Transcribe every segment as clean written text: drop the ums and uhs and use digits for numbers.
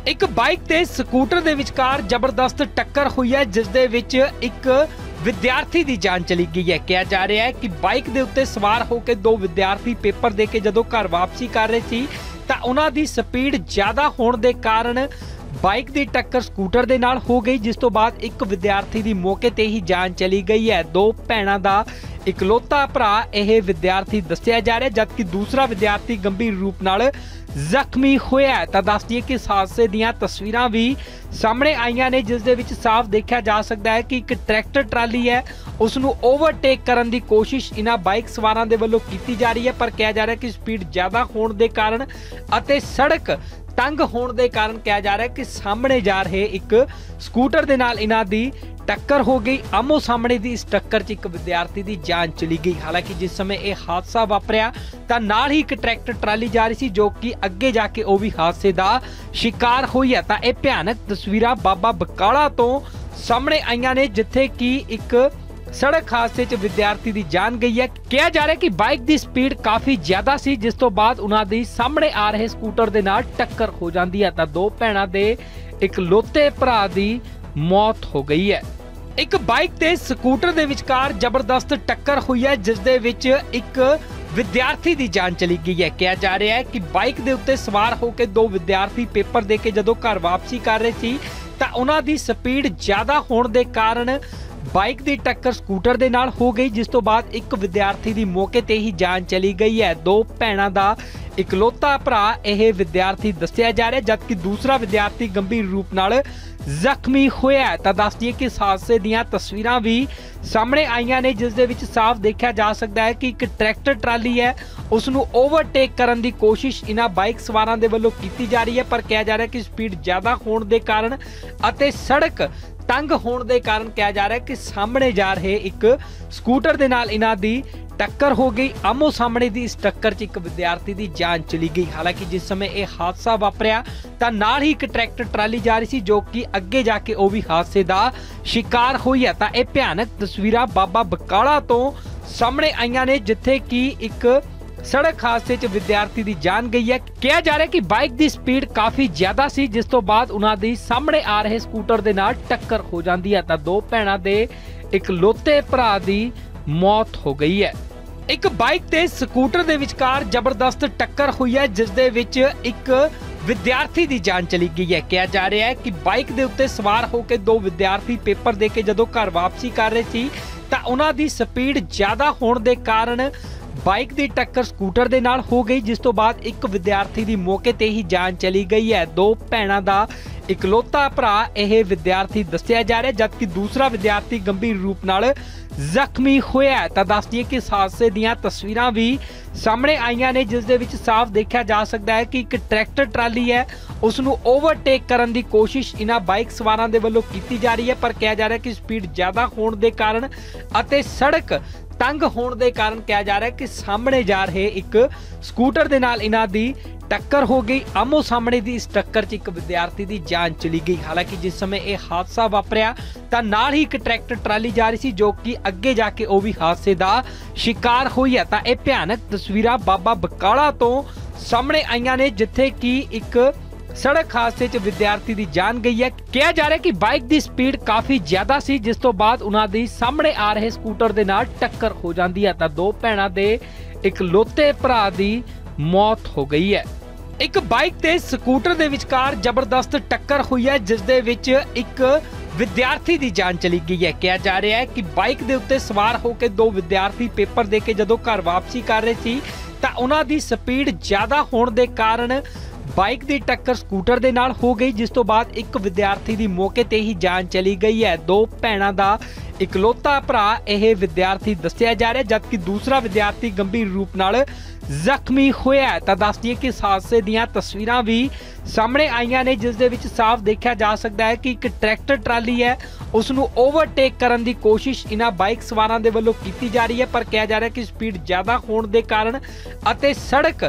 ਇੱਕ ਬਾਈਕ ਤੇ ਸਕੂਟਰ ਦੇ ਵਿਚਕਾਰ ਜ਼ਬਰਦਸਤ ਟੱਕਰ ਹੋਈ ਹੈ, ਜਿਸ ਦੇ ਵਿੱਚ ਇੱਕ ਵਿਦਿਆਰਥੀ ਦੀ ਜਾਨ ਚਲੀ ਗਈ ਹੈ। ਕਿਹਾ ਜਾ ਰਿਹਾ ਹੈ ਕਿ ਬਾਈਕ ਦੇ ਉੱਤੇ ਸਵਾਰ ਹੋ ਕੇ ਦੋ ਵਿਦਿਆਰਥੀ ਪੇਪਰ ਦੇ ਕੇ ਜਦੋਂ ਘਰ ਵਾਪਸੀ ਕਰ ਰਹੇ ਸੀ ਤਾਂ ਉਹਨਾਂ ਦੀ ਸਪੀਡ ਜ਼ਿਆਦਾ ਹੋਣ ਦੇ ਕਾਰਨ ਬਾਈਕ ਦੀ ਟੱਕਰ ਸਕੂਟਰ ਦੇ ਨਾਲ ਹੋ ਗਈ, ਜਿਸ ਤੋਂ ਬਾਅਦ ਇੱਕ ਵਿਦਿਆਰਥੀ ਦੀ ਮੌਕੇ ਤੇ ਹੀ ਜਾਨ ਚਲੀ ਗਈ ਹੈ। ਦੋ ਭੈਣਾਂ ਦਾ ਇਕਲੌਤਾ ਭਰਾ ਇਹ ਵਿਦਿਆਰਥੀ ਦੱਸਿਆ ਜਾ ਰਿਹਾ, ਜਦਕਿ ਦੂਸਰਾ ਵਿਦਿਆਰਥੀ ਗੰਭੀਰ ਰੂਪ ਨਾਲ ਜ਼ਖਮੀ ਹੋਇਆ ਹੈ। ਤਾਂ ਦੱਸ ਦਈਏ ਕਿ ਇਸ ਹਾਦਸੇ ਦੀਆਂ ਤਸਵੀਰਾਂ ਵੀ ਸਾਹਮਣੇ ਆਈਆਂ ਨੇ, ਜਿਸ ਦੇ ਵਿੱਚ ਸਾਫ਼ ਦੇਖਿਆ ਜਾ ਸਕਦਾ ਹੈ ਕਿ ਇੱਕ ਟਰੈਕਟਰ ਟਰਾਲੀ ਹੈ, ਉਸ ਨੂੰ ਓਵਰਟੇਕ ਕਰਨ ਦੀ ਕੋਸ਼ਿਸ਼ ਇਹਨਾਂ ਬਾਈਕ ਸਵਾਰਾਂ ਦੇ ਵੱਲੋਂ ਕੀਤੀ ਜਾ ਰਹੀ ਹੈ, ਪਰ ਕਿਹਾ ਜਾ ਰਿਹਾ ਕਿ ਸਪੀਡ ਜ਼ਿਆਦਾ ਹੋਣ ਦੇ ਕਾਰਨ ਅਤੇ ਸੜਕ ਤੰਗ ਹੋਣ ਦੇ ਕਾਰਨ ਕਿਹਾ ਜਾ ਰਿਹਾ ਕਿ ਸਾਹਮਣੇ ਜਾ ਰਹੇ ਇੱਕ ਸਕੂਟਰ ਦੇ ਨਾਲ ਇਹਨਾਂ ਦੀ ਟੱਕਰ ਹੋ ਗਈ। ਆਮੋ ਸਾਹਮਣੇ ਦੀ ਇਸ ਟੱਕਰ 'ਚ ਇੱਕ ਵਿਦਿਆਰਥੀ ਦੀ ਜਾਨ ਚਲੀ ਗਈ। ਹਾਲਾਂਕਿ ਜਿਸ ਸਮੇਂ ਇਹ ਹਾਦਸਾ ਵਾਪਰਿਆ ਤਾਂ ਨਾਲ ਹੀ ਇੱਕ ਟਰੈਕਟਰ ਟਰਾਲੀ ਜਾ ਰਹੀ ਸੀ, ਜੋ ਕਿ ਅੱਗੇ ਜਾ ਕੇ ਉਹ ਵੀ ਹਾਦਸੇ ਦਾ ਸ਼ਿਕਾਰ ਹੋਈ ਹੈ। ਤਾਂ ਇਹ ਭਿਆਨਕ ਤਸਵੀਰਾਂ ਬਾਬਾ ਬਕਾਲਾ ਤੋਂ ਸਾਹਮਣੇ ਆਈਆਂ ਨੇ, ਜਿੱਥੇ ਕਿ ਇੱਕ ਸੜਕ ਹਾਦਸੇ 'ਚ ਵਿਦਿਆਰਥੀ ਦੀ ਜਾਨ ਗਈ ਹੈ। ਕਿਹਾ ਜਾ ਰਿਹਾ ਕਿ ਬਾਈਕ ਦੀ ਸਪੀਡ ਕਾਫੀ ਜ਼ਿਆਦਾ ਸੀ, ਜਿਸ ਤੋਂ ਬਾਅਦ ਉਹਨਾਂ ਦੀ ਸਾਹਮਣੇ ਆ ਰਹੇ ਸਕੂਟਰ ਦੇ ਨਾਲ ਟੱਕਰ ਹੋ ਜਾਂਦੀ ਹੈ। ਤਾਂ ਦੋ ਭੈਣਾਂ ਦੇ ਇਕਲੌਤੇ ਭਰਾ ਦੀ ਮੌਤ ਹੋ ਗਈ ਹੈ। ਇੱਕ ਬਾਈਕ ਤੇ ਸਕੂਟਰ ਦੇ ਵਿਚਕਾਰ ਜ਼ਬਰਦਸਤ ਟੱਕਰ ਹੋਈ ਹੈ, ਜਿਸ ਦੇ ਵਿੱਚ ਇੱਕ ਵਿਦਿਆਰਥੀ ਦੀ ਜਾਨ ਚਲੀ ਗਈ ਹੈ। ਕਿਹਾ ਜਾ ਰਿਹਾ ਹੈ ਕਿ ਬਾਈਕ ਦੇ ਉੱਤੇ ਸਵਾਰ ਹੋ ਕੇ ਦੋ ਵਿਦਿਆਰਥੀ ਪੇਪਰ ਦੇ ਕੇ ਜਦੋਂ ਘਰ ਵਾਪਸੀ ਕਰ ਰਹੇ ਸੀ ਤਾਂ ਉਹਨਾਂ ਦੀ ਸਪੀਡ ਜ਼ਿਆਦਾ ਹੋਣ ਦੇ ਕਾਰਨ ਬਾਈਕ ਦੀ ਟੱਕਰ ਸਕੂਟਰ ਦੇ ਨਾਲ ਹੋ ਗਈ, ਜਿਸ ਤੋਂ ਬਾਅਦ ਇੱਕ ਵਿਦਿਆਰਥੀ ਦੀ ਮੌਕੇ ਤੇ ਹੀ ਜਾਨ ਚਲੀ ਗਈ ਹੈ। ਦੋ ਭੈਣਾਂ ਦਾ ਇਕਲੌਤਾ ਭਰਾ ਇਹ ਵਿਦਿਆਰਥੀ ਦੱਸਿਆ ਜਾ ਰਿਹਾ, ਜਦਕਿ ਦੂਸਰਾ ਵਿਦਿਆਰਥੀ ਗੰਭੀਰ ਰੂਪ ਨਾਲ ਜ਼ਖਮੀ ਹੋਇਆ ਹੈ। ਤਾਂ ਦੱਸ ਦਈਏ ਕਿ ਇਸ ਹਾਦਸੇ ਦੀਆਂ ਤਸਵੀਰਾਂ ਵੀ ਸਾਹਮਣੇ ਆਈਆਂ ਨੇ, ਜਿਸ ਦੇ ਵਿੱਚ ਸਾਫ਼ ਦੇਖਿਆ ਜਾ ਸਕਦਾ ਹੈ ਕਿ ਇੱਕ ਟਰੈਕਟਰ ਟਰਾਲੀ ਹੈ, ਉਸ ਨੂੰ ਓਵਰਟੇਕ ਕਰਨ ਦੀ ਕੋਸ਼ਿਸ਼ ਇਹਨਾਂ ਬਾਈਕ ਸਵਾਰਾਂ ਦੇ ਵੱਲੋਂ ਕੀਤੀ ਜਾ ਰਹੀ ਹੈ, ਪਰ ਕਿਹਾ ਜਾ ਰਿਹਾ ਕਿ ਸਪੀਡ ਜ਼ਿਆਦਾ ਹੋਣ ਦੇ ਕਾਰਨ ਅਤੇ ਸੜਕ ਤੰਗ ਹੋਣ ਦੇ ਕਾਰਨ ਕਿਹਾ ਜਾ ਰਿਹਾ ਕਿ ਸਾਹਮਣੇ ਜਾ ਰਹੇ ਇੱਕ ਸਕੂਟਰ ਦੇ ਨਾਲ ਇਹਨਾਂ ਦੀ ਟੱਕਰ ਹੋ ਗਈ। ਆਮੋ ਸਾਹਮਣੇ ਦੀ ਇਸ ਟੱਕਰ 'ਚ ਇੱਕ ਵਿਦਿਆਰਥੀ ਦੀ ਜਾਨ ਚਲੀ ਗਈ। ਹਾਲਾਂਕਿ ਜਿਸ ਸਮੇਂ ਇਹ ਹਾਦਸਾ ਵਾਪਰਿਆ ਤਾਂ ਨਾਲ ਹੀ ਇੱਕ ਟਰੈਕਟਰ ਟਰਾਲੀ ਜਾ ਰਹੀ ਸੀ, ਜੋ ਕਿ ਅੱਗੇ ਜਾ ਕੇ ਉਹ ਵੀ ਹਾਦਸੇ ਦਾ ਸ਼ਿਕਾਰ ਹੋਈ ਹੈ। ਤਾਂ ਇਹ ਭਿਆਨਕ ਤਸਵੀਰਾਂ ਬਾਬਾ ਬਕਾਲਾ ਤੋਂ ਸਾਹਮਣੇ ਆਈਆਂ ਨੇ, ਜਿੱਥੇ ਕਿ ਇੱਕ ਸੜਕ ਹਾਦਸੇ 'ਚ ਵਿਦਿਆਰਥੀ ਦੀ ਜਾਨ ਗਈ ਹੈ। ਕਿਹਾ ਜਾ ਰਿਹਾ ਕਿ ਬਾਈਕ ਦੀ ਸਪੀਡ ਕਾਫੀ ਜ਼ਿਆਦਾ ਸੀ, ਜਿਸ ਤੋਂ ਬਾਅਦ ਉਹਨਾਂ ਦੀ ਸਾਹਮਣੇ ਆ ਰਹੇ ਸਕੂਟਰ ਦੇ ਨਾਲ ਟੱਕਰ ਹੋ ਜਾਂਦੀ ਹੈ। ਤਾਂ ਦੋ ਭੈਣਾਂ ਦੇ ਇਕਲੌਤੇ ਭਰਾ ਦੀ ਮੌਤ ਹੋ ਗਈ ਹੈ। ਇੱਕ ਬਾਈਕ ਤੇ ਸਕੂਟਰ ਦੇ ਵਿਚਕਾਰ ਜ਼ਬਰਦਸਤ ਟੱਕਰ ਹੋਈ ਹੈ, ਜਿਸ ਦੇ ਵਿੱਚ ਇੱਕ ਵਿਦਿਆਰਥੀ ਦੀ ਜਾਨ ਚਲੀ ਗਈ ਹੈ। ਕਿਹਾ ਜਾ ਰਿਹਾ ਹੈ ਕਿ ਬਾਈਕ ਦੇ ਉੱਤੇ ਸਵਾਰ ਹੋ ਕੇ ਦੋ ਵਿਦਿਆਰਥੀ ਪੇਪਰ ਦੇ ਕੇ ਜਦੋਂ ਘਰ ਵਾਪਸੀ ਕਰ ਰਹੇ ਸੀ ਤਾਂ ਉਹਨਾਂ ਦੀ ਸਪੀਡ ਜ਼ਿਆਦਾ ਹੋਣ ਦੇ ਕਾਰਨ ਬਾਈਕ ਦੀ ਟੱਕਰ ਸਕੂਟਰ ਦੇ ਨਾਲ ਹੋ ਗਈ, ਜਿਸ ਤੋਂ ਬਾਅਦ ਇੱਕ ਵਿਦਿਆਰਥੀ ਦੀ ਮੌਕੇ ਤੇ ਹੀ ਜਾਨ ਚਲੀ ਗਈ ਹੈ। ਦੋ ਭੈਣਾਂ ਦਾ ਇਕਲੌਤਾ ਭਰਾ ਇਹ ਵਿਦਿਆਰਥੀ ਦੱਸਿਆ ਜਾ ਰਿਹਾ, ਜਦਕਿ ਦੂਸਰਾ ਵਿਦਿਆਰਥੀ ਗੰਭੀਰ ਰੂਪ ਨਾਲ ਜ਼ਖਮੀ ਹੋਇਆ ਹੈ। ਤਾਂ ਦੱਸ ਦਈਏ ਕਿ ਇਸ ਹਾਦਸੇ ਦੀਆਂ ਤਸਵੀਰਾਂ ਵੀ ਸਾਹਮਣੇ ਆਈਆਂ ਨੇ, ਜਿਸ ਦੇ ਵਿੱਚ ਸਾਫ਼ ਦੇਖਿਆ ਜਾ ਸਕਦਾ ਹੈ ਕਿ ਇੱਕ ਟਰੈਕਟਰ ਟਰਾਲੀ ਹੈ, ਉਸ ਨੂੰ ਓਵਰਟੇਕ ਕਰਨ ਦੀ ਕੋਸ਼ਿਸ਼ ਇਹਨਾਂ ਬਾਈਕ ਸਵਾਰਾਂ ਦੇ ਵੱਲੋਂ ਕੀਤੀ ਜਾ ਰਹੀ ਹੈ, ਪਰ ਕਿਹਾ ਜਾ ਰਿਹਾ ਕਿ ਸਪੀਡ ਜ਼ਿਆਦਾ ਹੋਣ ਦੇ ਕਾਰਨ ਅਤੇ ਸੜਕ ਤੰਗ ਹੋਣ ਦੇ ਕਾਰਨ ਕਿਹਾ ਜਾ ਰਿਹਾ ਕਿ ਸਾਹਮਣੇ ਜਾ ਰਹੇ ਇੱਕ ਸਕੂਟਰ ਦੇ ਨਾਲ ਇਹਨਾਂ ਦੀ ਟੱਕਰ ਹੋ ਗਈ। ਆਮੋ ਸਾਹਮਣੇ ਦੀ ਇਸ ਟੱਕਰ 'ਚ ਇੱਕ ਵਿਦਿਆਰਥੀ ਦੀ ਜਾਨ ਚਲੀ ਗਈ। ਹਾਲਾਂਕਿ ਜਿਸ ਸਮੇਂ ਇਹ ਹਾਦਸਾ ਵਾਪਰਿਆ ਤਾਂ ਨਾਲ ਹੀ ਇੱਕ ਟਰੈਕਟਰ ਟਰਾਲੀ ਜਾ ਰਹੀ ਸੀ, ਜੋ ਕਿ ਅੱਗੇ ਜਾ ਕੇ ਉਹ ਵੀ ਹਾਦਸੇ ਦਾ ਸ਼ਿਕਾਰ ਹੋਈ ਹੈ। ਤਾਂ ਇਹ ਭਿਆਨਕ ਤਸਵੀਰਾਂ ਬਾਬਾ ਬਕਾਲਾ ਤੋਂ ਸਾਹਮਣੇ ਆਈਆਂ ਨੇ, ਜਿੱਥੇ ਕਿ ਇੱਕ ਸੜਕ ਹਾਦਸੇ 'ਚ ਵਿਦਿਆਰਥੀ ਦੀ ਜਾਨ ਗਈ ਹੈ। ਕਿਹਾ ਜਾ ਰਿਹਾ ਕਿ ਬਾਈਕ ਦੀ ਸਪੀਡ ਕਾਫੀ ਜ਼ਿਆਦਾ ਸੀ, ਜਿਸ ਤੋਂ ਬਾਅਦ ਉਹਨਾਂ ਦੀ ਸਾਹਮਣੇ ਆ ਰਹੇ ਸਕੂਟਰ ਦੇ ਨਾਲ ਟੱਕਰ ਹੋ ਜਾਂਦੀ ਹੈ। ਤਾਂ ਦੋ ਭੈਣਾਂ ਦੇ ਇਕਲੌਤੇ ਭਰਾ ਦੀ ਮੌਤ ਹੋ ਗਈ ਹੈ। ਇੱਕ ਬਾਈਕ ਤੇ ਸਕੂਟਰ ਦੇ ਵਿਚਕਾਰ ਜ਼ਬਰਦਸਤ ਟੱਕਰ ਹੋਈ ਹੈ, ਜਿਸ ਦੇ ਵਿੱਚ ਇੱਕ ਵਿਦਿਆਰਥੀ ਦੀ ਜਾਨ ਚਲੀ ਗਈ ਹੈ। ਕਿਹਾ ਜਾ ਰਿਹਾ ਹੈ ਕਿ ਬਾਈਕ ਦੇ ਉੱਤੇ ਸਵਾਰ ਹੋ ਕੇ ਦੋ ਵਿਦਿਆਰਥੀ ਪੇਪਰ ਦੇ ਕੇ ਜਦੋਂ ਘਰ ਵਾਪਸੀ ਕਰ ਰਹੇ ਸੀ ਤਾਂ ਉਹਨਾਂ ਦੀ ਸਪੀਡ ਜ਼ਿਆਦਾ ਹੋਣ ਦੇ ਕਾਰਨ ਬਾਈਕ ਦੀ ਟੱਕਰ ਸਕੂਟਰ ਦੇ ਨਾਲ ਹੋ ਗਈ, ਜਿਸ ਤੋਂ ਬਾਅਦ ਇੱਕ ਵਿਦਿਆਰਥੀ ਦੀ ਮੌਕੇ ਤੇ ਹੀ ਜਾਨ ਚਲੀ ਗਈ ਹੈ। ਦੋ ਭੈਣਾਂ ਦਾ ਇਕਲੌਤਾ ਭਰਾ ਇਹ ਵਿਦਿਆਰਥੀ ਦੱਸਿਆ ਜਾ ਰਿਹਾ, ਜਦਕਿ ਦੂਸਰਾ ਵਿਦਿਆਰਥੀ ਗੰਭੀਰ ਰੂਪ ਨਾਲ ਜ਼ਖਮੀ ਹੋਇਆ ਹੈ। ਤਾਂ ਦੱਸ ਦਈਏ ਕਿ ਇਸ ਹਾਦਸੇ ਦੀਆਂ ਤਸਵੀਰਾਂ ਵੀ ਸਾਹਮਣੇ ਆਈਆਂ ਨੇ, ਜਿਸ ਦੇ ਵਿੱਚ ਸਾਫ਼ ਦੇਖਿਆ ਜਾ ਸਕਦਾ ਹੈ ਕਿ ਇੱਕ ਟਰੈਕਟਰ ਟਰਾਲੀ ਹੈ, ਉਸ ਨੂੰ ਓਵਰਟੇਕ ਕਰਨ ਦੀ ਕੋਸ਼ਿਸ਼ ਇਹਨਾਂ ਬਾਈਕ ਸਵਾਰਾਂ ਦੇ ਵੱਲੋਂ ਕੀਤੀ ਜਾ ਰਹੀ ਹੈ, ਪਰ ਕਿਹਾ ਜਾ ਰਿਹਾ ਕਿ ਸਪੀਡ ਜ਼ਿਆਦਾ ਹੋਣ ਦੇ ਕਾਰਨ ਅਤੇ ਸੜਕ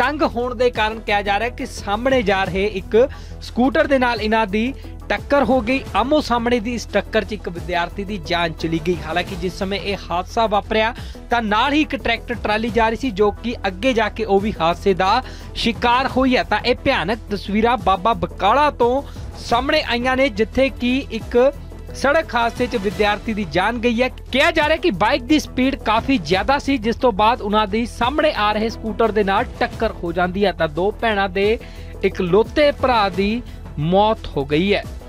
ਤੰਗ ਹੋਣ ਦੇ ਕਾਰਨ ਕਿਹਾ ਜਾ ਰਿਹਾ ਕਿ ਸਾਹਮਣੇ ਜਾ ਰਹੇ ਇੱਕ ਸਕੂਟਰ ਦੇ ਨਾਲ ਇਹਨਾਂ ਦੀ ਟੱਕਰ ਹੋ ਗਈ। ਆਮੋ ਸਾਹਮਣੇ ਦੀ ਇਸ ਟੱਕਰ 'ਚ ਇੱਕ ਵਿਦਿਆਰਥੀ ਦੀ ਜਾਨ ਚਲੀ ਗਈ। ਹਾਲਾਂਕਿ ਜਿਸ ਸਮੇਂ ਇਹ ਹਾਦਸਾ ਵਾਪਰਿਆ ਤਾਂ ਨਾਲ ਹੀ ਇੱਕ ਟਰੈਕਟਰ ਟਰਾਲੀ ਜਾ ਰਹੀ ਸੀ ਜੋ ਕਿ ਅੱਗੇ ਜਾ ਕੇ ਉਹ ਵੀ ਹਾਦਸੇ ਦਾ ਸ਼ਿਕਾਰ ਹੋਈ ਹੈ। ਤਾਂ ਇਹ ਭਿਆਨਕ ਤਸਵੀਰਾਂ ਬਾਬਾ ਬਕਾਲਾ ਤੋਂ ਸਾਹਮਣੇ ਆਈਆਂ ਨੇ, ਜਿੱਥੇ ਕਿ ਇੱਕ ਸੜਕ ਹਾਦਸੇ 'ਚ ਵਿਦਿਆਰਥੀ ਦੀ ਜਾਨ ਗਈ ਹੈ। ਕਿਹਾ ਜਾ ਰਿਹਾ ਕਿ ਬਾਈਕ ਦੀ ਸਪੀਡ ਕਾਫੀ ਜ਼ਿਆਦਾ ਸੀ, ਜਿਸ ਤੋਂ ਬਾਅਦ ਉਹਨਾਂ ਦੀ ਸਾਹਮਣੇ ਆ ਰਹੇ ਸਕੂਟਰ ਦੇ ਨਾਲ ਟੱਕਰ ਹੋ ਜਾਂਦੀ ਹੈ ਤਾਂ ਦੋ ਭੈਣਾਂ ਦੇ ਇਕਲੌਤੇ ਭਰਾ ਦੀ ਮੌਤ ਹੋ ਗਈ ਹੈ।